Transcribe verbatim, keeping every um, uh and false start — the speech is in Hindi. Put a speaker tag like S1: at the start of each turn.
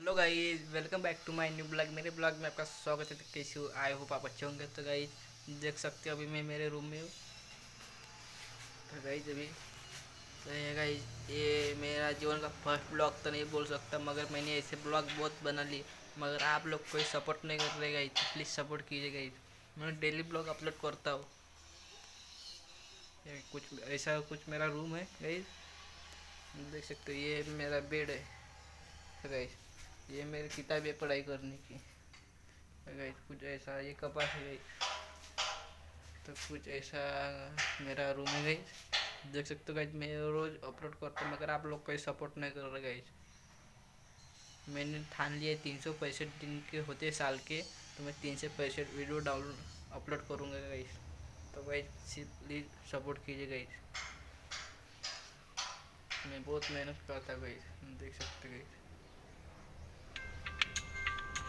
S1: Hello guys, welcome back to my new blog. मेरे ब्लॉग में आपका स्वागत है। तो कैसे हो? आई होप आप अच्छे होंगे। तो गाइस देख सकते हो अभी मैं मेरे रूम में हूँ। तो गाइस अभी तो ये गाइस ये मेरा जीवन का फर्स्ट ब्लॉग तो नहीं बोल सकता, मगर मैंने ऐसे ब्लॉग बहुत बना लिए, मगर आप लोग कोई सपोर्ट नहीं कर रहे गाइस। प्लीज़ सपोर्ट कीजिए गाइस। मैं डेली ब्लॉग अपलोड करता हूँ। कुछ ऐसा कुछ मेरा रूम है गाइस, देख सकते हो। ये मेरा बेड है गाइस। ये मेरी किताबें पढ़ाई करने की गाइस। कुछ ऐसा ये कपाट है गाइस। तो कुछ ऐसा मेरा रूम है गाइस, देख सकते हो गाइस। मैं रोज अपलोड करता हूँ, मगर आप लोग कोई सपोर्ट नहीं कर रहे गाइस। मैंने ठान लिया तीन सौ पैंसठ दिन के होते साल के, तो मैं तीन सौ पैंसठ वीडियो डाउनलोड अपलोड करूँगा गाइस। तो गाइस प्लीज़ सपोर्ट कीजिए गाइस। मैं बहुत मेहनत करता गाइस, देख सकते गाइस।